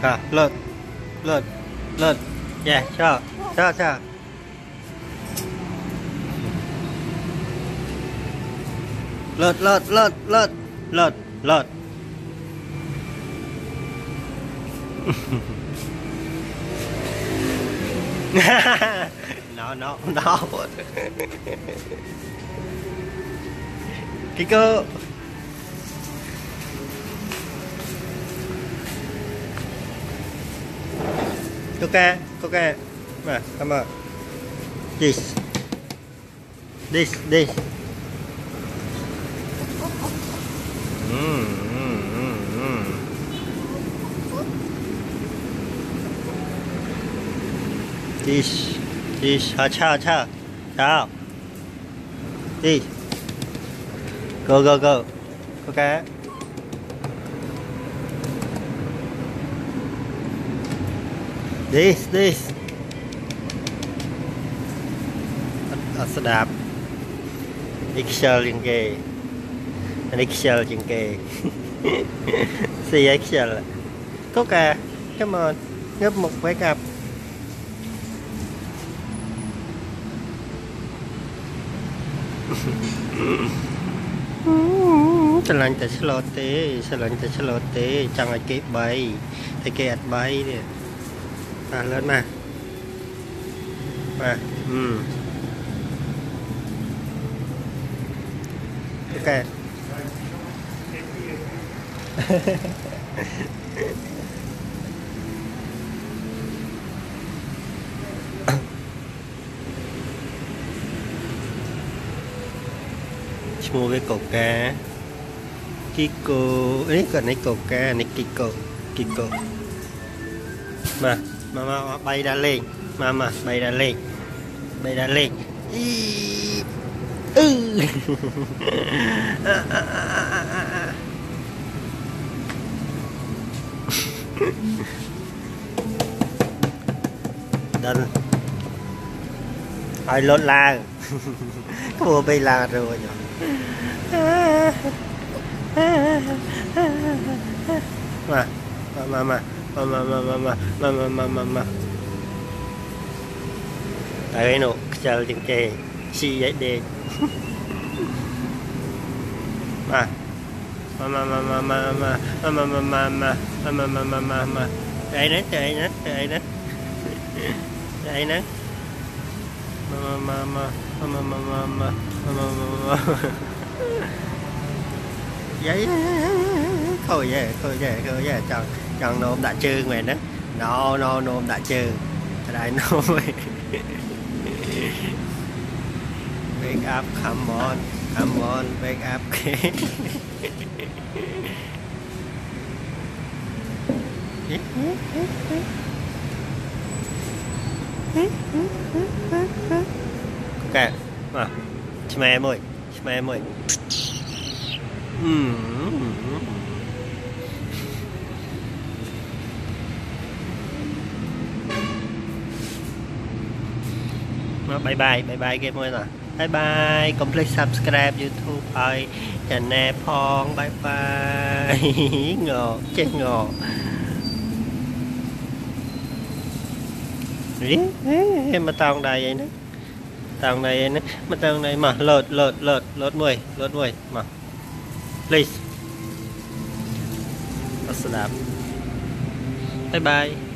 lượt lượt lượt yeah cho lượt no Kiko Coca mà come on this this chào đi go Coca this sedap Excel yang ke Excel yang ke si Excel Coca come on ngấp một cái cặp sờ lạnh tại sờ lót té chẳng ai kịp bay thấy cái ạt bay nè lên mà ok mua cái cột cá Kiko ấy còn cái cột cá này Kiko mà bay ra lên mà bay ra lên đần ai lót la mua bay la rồi mà tại nó chờ chừng kề xì vậy đi mà đây nè giấy thôi vậy chọn nôm đã trương mày đó no nôm đã trương đây nôm wake up come on wake up ok mà smell mùi bye bye game ơi nè bye complete subscribe YouTube ơi channel phong bye ngộ chết ngộ mà tao đây vậy nữa mà tao này mà lột mùi mà please bye bye